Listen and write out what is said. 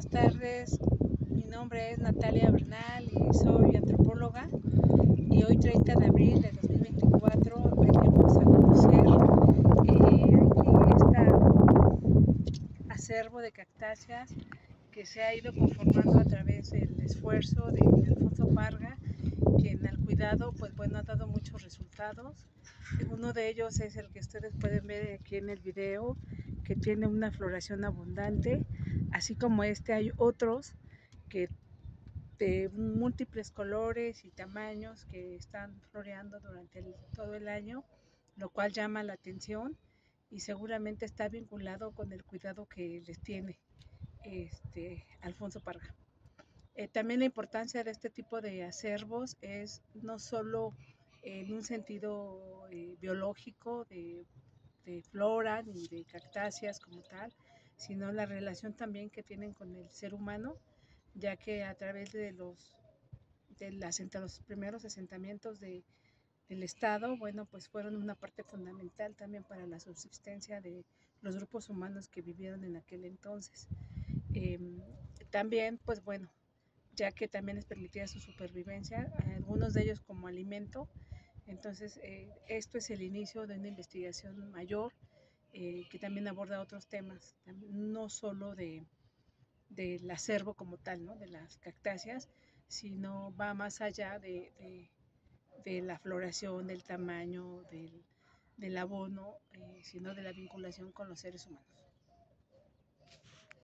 buenas tardes. Mi nombre es Natalia Bernal y soy antropóloga. Y hoy, 30 de abril de 2024, venimos a conocer este acervo de cactáceas que se ha ido conformando a través del esfuerzo de Alfonso Parga, quien al cuidado ha dado muchos resultados. Uno de ellos es el que ustedes pueden ver aquí en el video, que tiene una floración abundante. Así como hay otros que de múltiples colores y tamaños que están floreando durante todo el año, lo cual llama la atención y seguramente está vinculado con el cuidado que les tiene Alfonso Parga. También la importancia de este tipo de acervos es no solo en un sentido biológico de flora ni de cactáceas como tal, sino la relación también que tienen con el ser humano, ya que a través de los primeros asentamientos del Estado, pues fueron una parte fundamental también para la subsistencia de los grupos humanos que vivieron en aquel entonces. Eh, También, ya que también les permitía su supervivencia, algunos de ellos como alimento. Entonces, esto es el inicio de una investigación mayor que también aborda otros temas, no solo del acervo como tal, ¿no? De las cactáceas, sino va más allá de la floración, del tamaño, del abono, sino de la vinculación con los seres humanos.